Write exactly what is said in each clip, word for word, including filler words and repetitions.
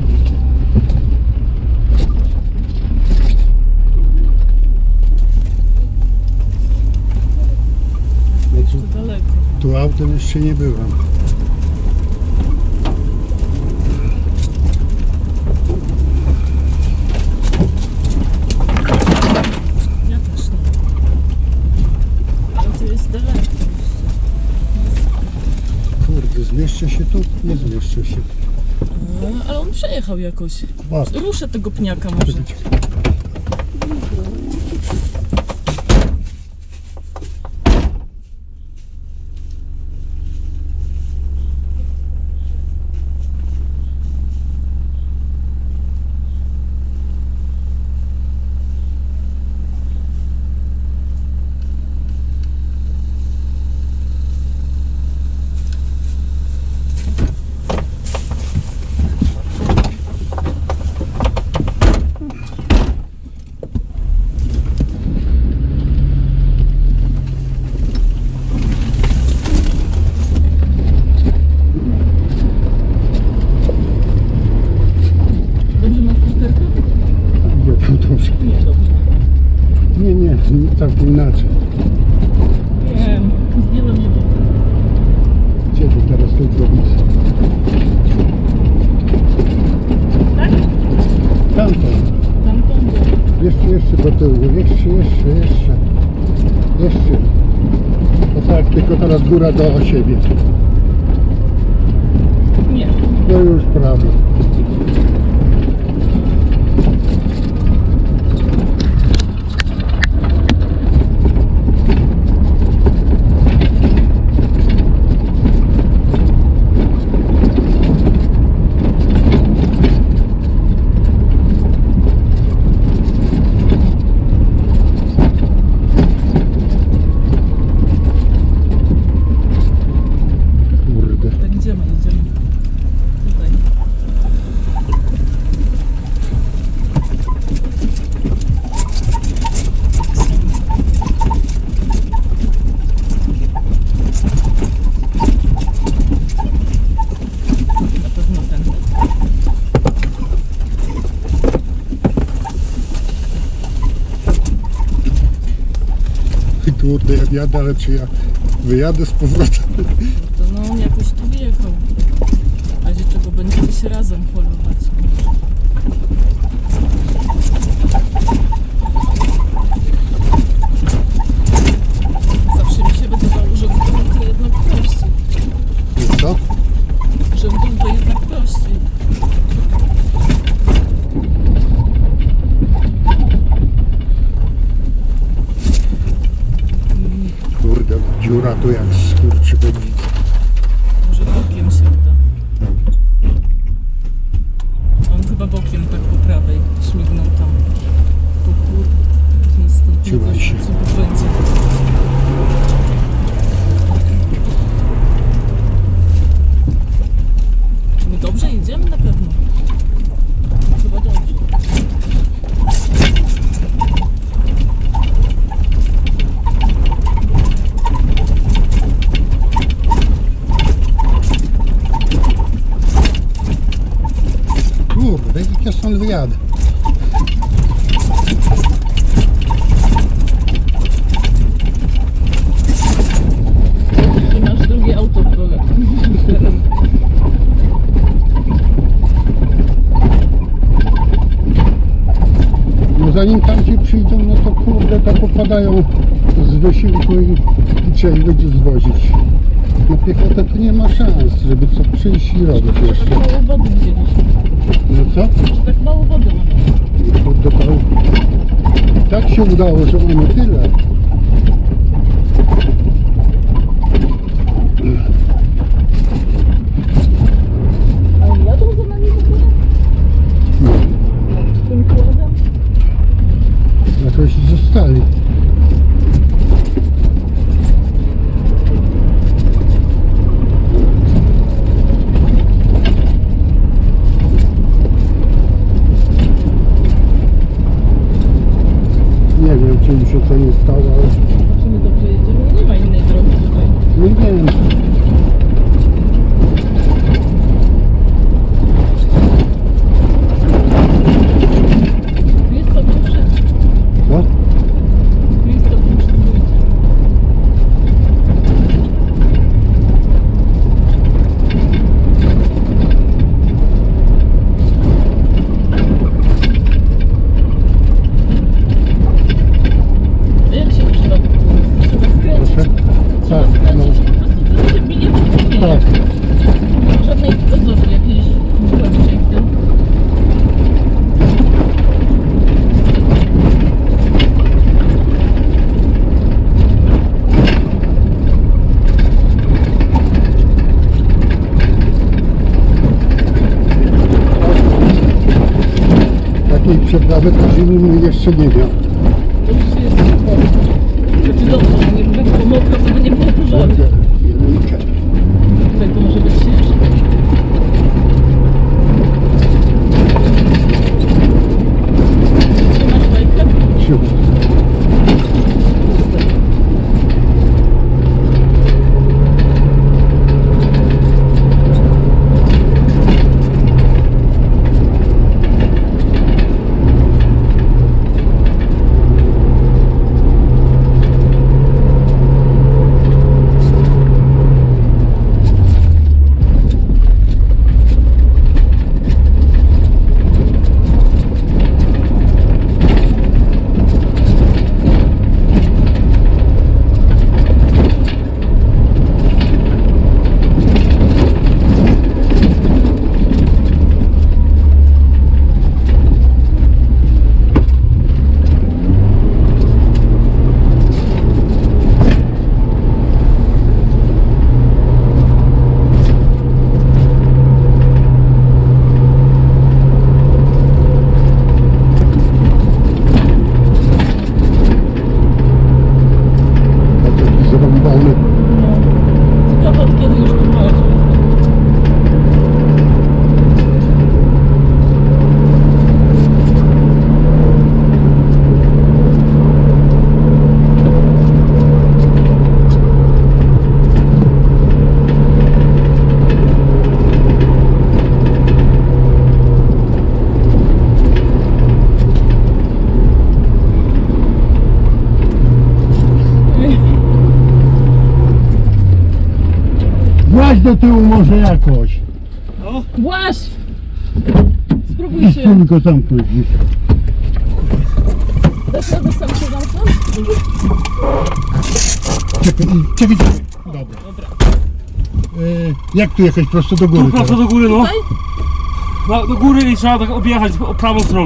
Jeszcze daleko. Tu autem jeszcze nie byłem. Ja też nie. Ale to jest daleko. Kurde, zmieszczę się tu? Nie zmieszczę się. A, ale on przejechał jakoś. Łatwo. Ruszę tego pniaka może. Nie, nie, całkiem inaczej. Wiem, zdjęłem je. Gdzie ty teraz tu zrobić? Tak? Tamto. Tamtą było. Jeszcze, jeszcze do tyłu. Jeszcze, jeszcze, jeszcze. Jeszcze. O tak, tylko teraz góra do siebie. Nie. No już prawie. Kurde, jak jadę, ale czy ja wyjadę z powrotem? To no on jakoś tu wjechał. A gdzie czego będziecie się razem polować? Zawsze mi się wydawało, że w dół to jednak prościej. Co? Że w dół to jednak prościej. Kurde, dziura tu jak skurczybyk. Może bokiem się uda. On chyba bokiem tak po prawej śmignął tam. Po kurde. Trzymaj się. Co tu będzie? My dobrze jedziemy na pewno. Chyba dobrze. Kurde, jak ja stąd wyjadę. I masz drugie auto w dole. No zanim tamci przyjdą, no to kurde, to popadają z wysiłku i, i trzeba ich będzie zwozić. Na piechotę to nie ma szans, żeby co przyjść i robić jeszcze. Tak mało wody wzięliśmy. Że co? Że tak mało wody mamy. Kurde, to tak się udało, że mamy tyle. A oni jadą za nami w ogóle? No, Tym kładem? jakoś zostali. Nie wiem, czy mi się co nie stało, ale Czy my dobrze jedziemy? Nie ma innej drogi tutaj. nie wiem. takiej przeprawy to bym jeszcze nie miał. To już jest super. Znaczy dobrze, że nie było mokro, to by nie było pożaru. Jedynkę. Tutaj to może być ciężko. Trzymasz bajkę? Siódmy. Ciekawe od kiedy już tu walczy. Właź do tyłu może jakoś. No, Właź! Spróbuj I się. spróbuj go zamknąć gdzieś. Dasz radę sam się zamknąć? Czekaj, i- czekaj, czekaj. Dobra. Dobra. E, jak tu jechać prosto do góry tu prosto teraz? do góry, no. Tutaj? no. Do góry i trzeba tak objechać o prawą stroną.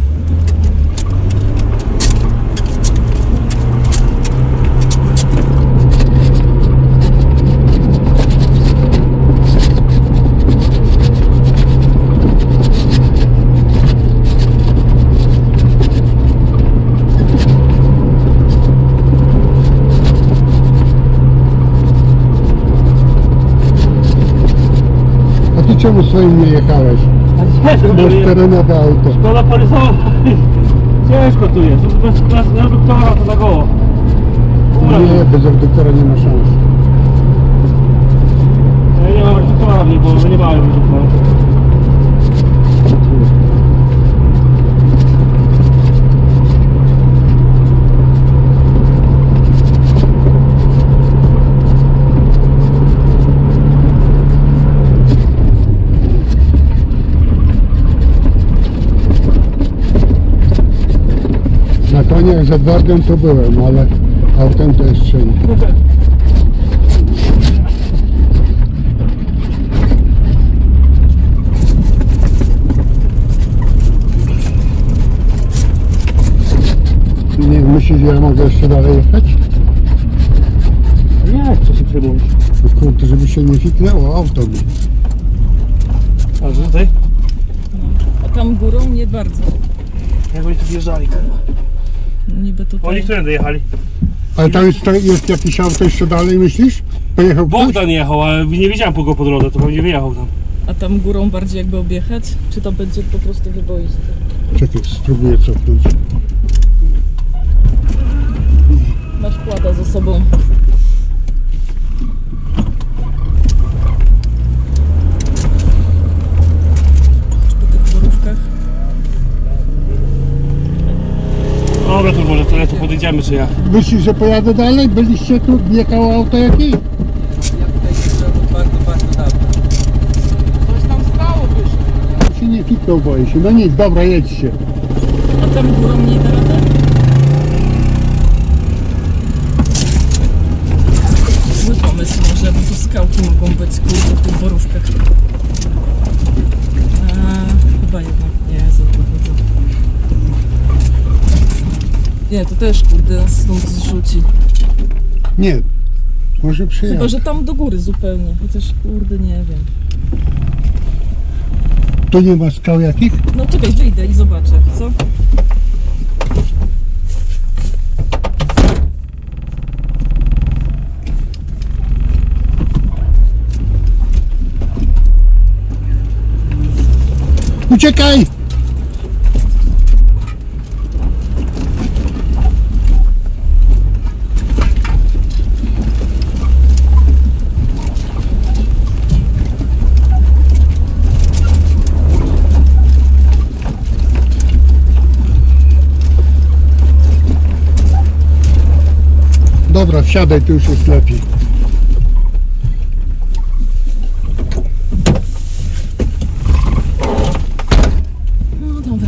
A ty czemu swoim nie jechałeś? Ciężko tu Masz jest. terenowe auto. Szkoda porysować. Ciężko tu jest. Bez, bez reduktora to za goło. Ura, Nie, bez reduktora nie ma szans. ja nie mam reduktora, nie, bo nie mają reduktora. Na koniach z Edwardem to byłem, ale autem to jeszcze nie. Nie myślisz, że ja mogę jeszcze dalej jechać? Nie, co się przejmujesz? No kurde, żeby się nie fiknęło auto mi. A że tutaj? A tam górą nie bardzo. Jak oni tu wjeżdżali, kurwa. Niby tutaj. Oni którędy jechali? Ale tam jest, to jest jakieś auto jeszcze dalej, myślisz? Pojechał ktoś? Bogdan jechał, ale nie wiedziałem po go po drodze, to pewnie wyjechał tam. A tam górą bardziej jakby objechać? Czy to będzie po prostu wyboiste? Czekaj, spróbuję cofnąć. Masz kłada ze sobą. Po tych borówkach. Dobra, to może tyle, to podejdziemy, czy ja. Myślisz, że pojadę dalej? Byliście tu? Jechało auto jakieś? Ja tutaj jeżdżę bardzo, bardzo dawno. Coś tam stało wyżej. Się nie fiknął, boję się. No nic, dobra, jedźcie. A tam górą nie da rady? Zły pomysł może, bo tu skałki mogą być kurde w tych borówkach. A, chyba jednak nie, za to chodzę. Nie, to też kurde nas stąd zrzuci. Nie, może przyjechać. Chyba, że tam do góry zupełnie, chociaż kurde nie wiem. Tu nie ma skał jakich? No czekaj, wyjdę i zobaczę, co? Uciekaj! Dobra, wsiadaj, tu już jest lepiej. No dobra.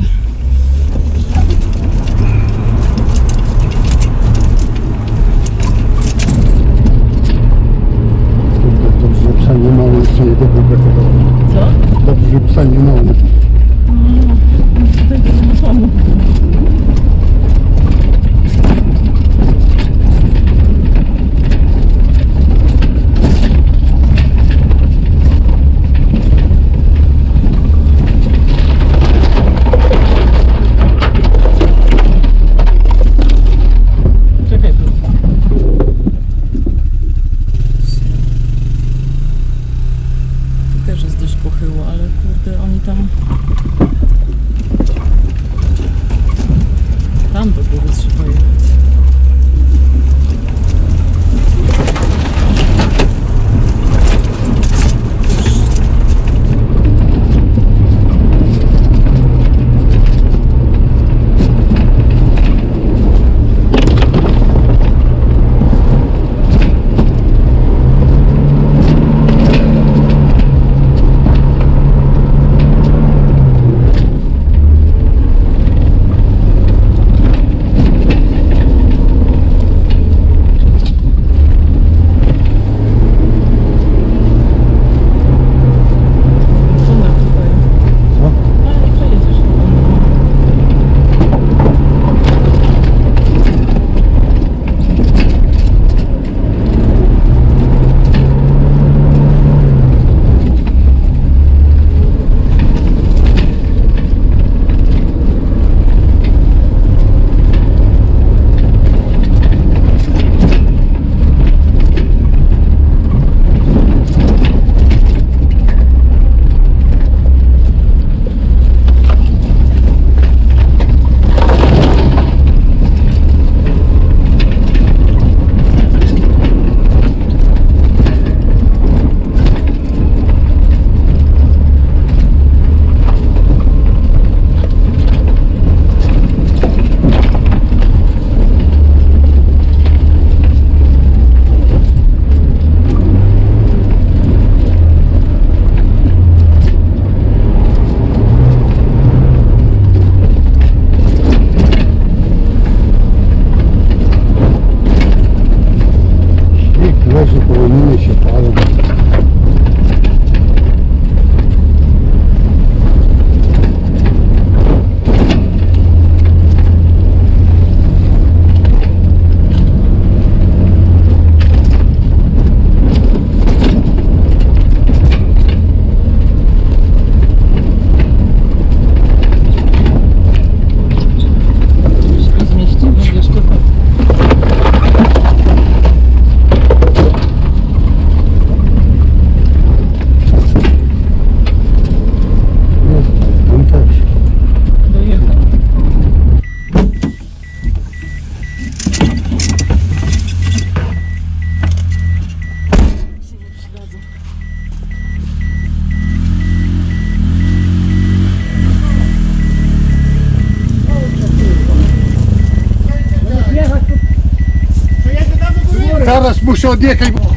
Dobrze, że psa nie mało jeszcze jego wybrakowało. Co? Dobrze, że psa nie mało. Tutaj to słabo. Czekaj tu. Tu też jest dość pochyło, ale kurde, oni tam... Tam do góry trzeba jechać. Leży, połoniny się palą. Zmieścimy jeszcze tak. Tam też. Dojechał. Się nie przydadzą. Zaraz muszę odjechać. bo-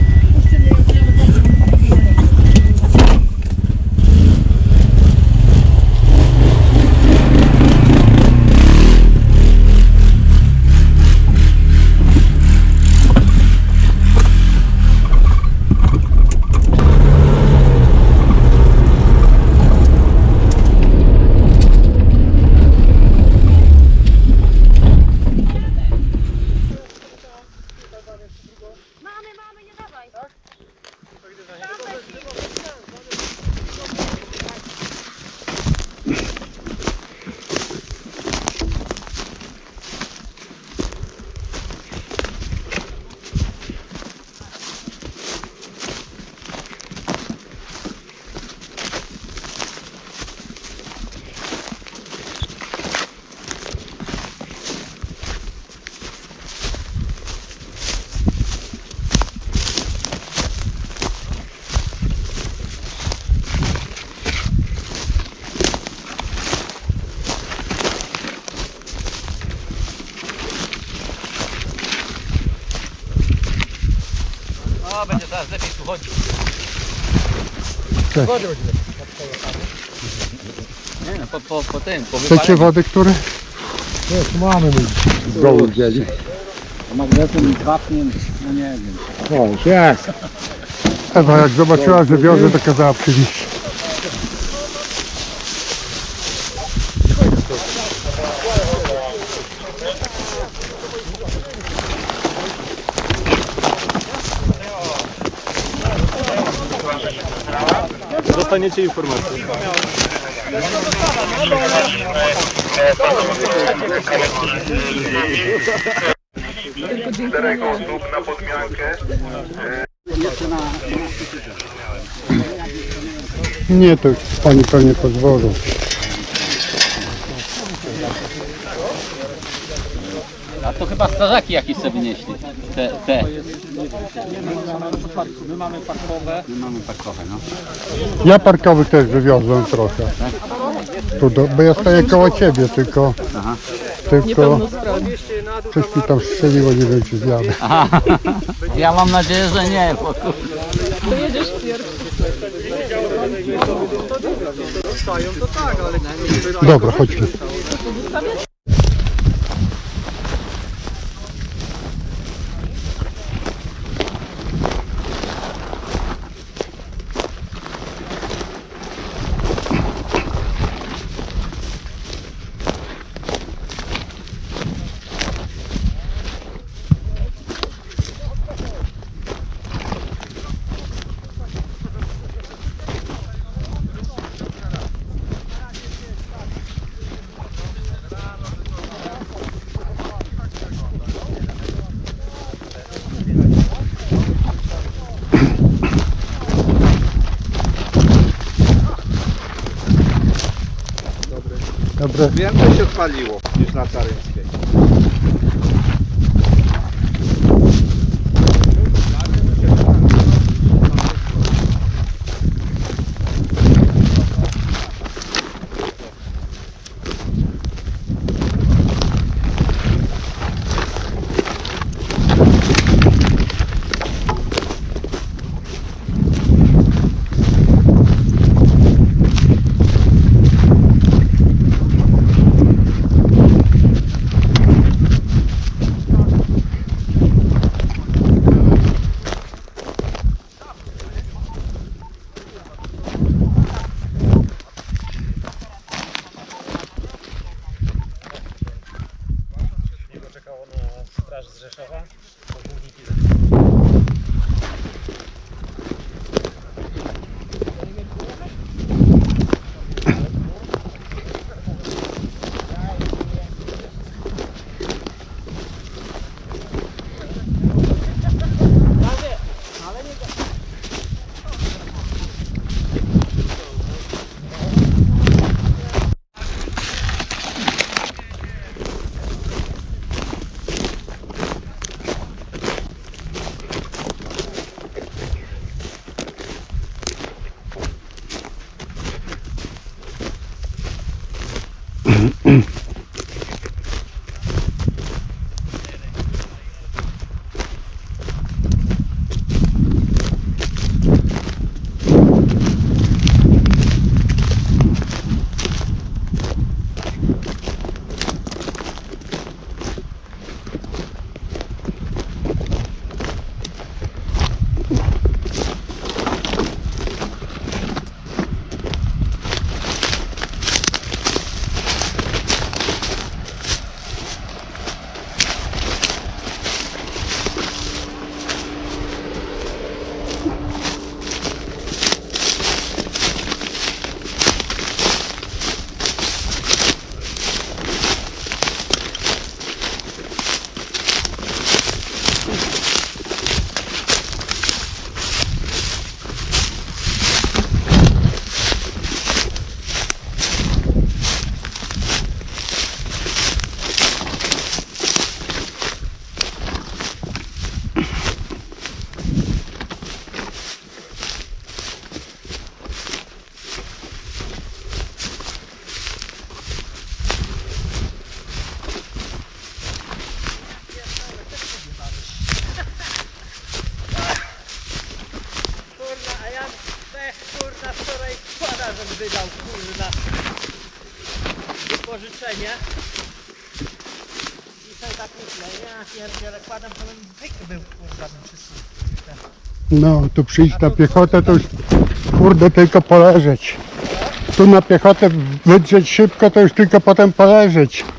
Mamy, mamy, nie dawaj. No, będzie teraz lepiej tu chodzić. Cześć. Nie no, po, po, po tym, po Chcecie wypaleniu. wody, który? Nie, tu mamy my. Z dołu wzięli. Magnesem i wapniem, no nie wiem. O, już jest. Ewa jak zobaczyła, że wiozę, to kazała przywieźć. Dostaniecie informację. Czterech osób na podmiankę. Nie, to pani pewnie pozwolą. A to chyba strażaki jakieś sobie nieśli. Te, te. My mamy parkowe. My mamy parkowe, no. Ja parkowych też wywiozłem trochę. Tu do, bo ja stoję koło ciebie, tylko, Aha. tylko coś mi tam strzeliło, nie wiem czy zjadę. Aha. Ja mam nadzieję, że nie, bo Dobra, chodźmy. Dobre. Więcej się spaliło niż na Caryńskiej. Czekało na straż z Rzeszowa. pożyczenie. I sobie tak myślę, ja pierdzielę, kładam, to bym wyk był, kurwa, bym przysłuchał. No, tu przyjść na piechotę to już kurde tylko poleżeć. Tu na piechotę wydrzeć szybko to już tylko potem poleżeć.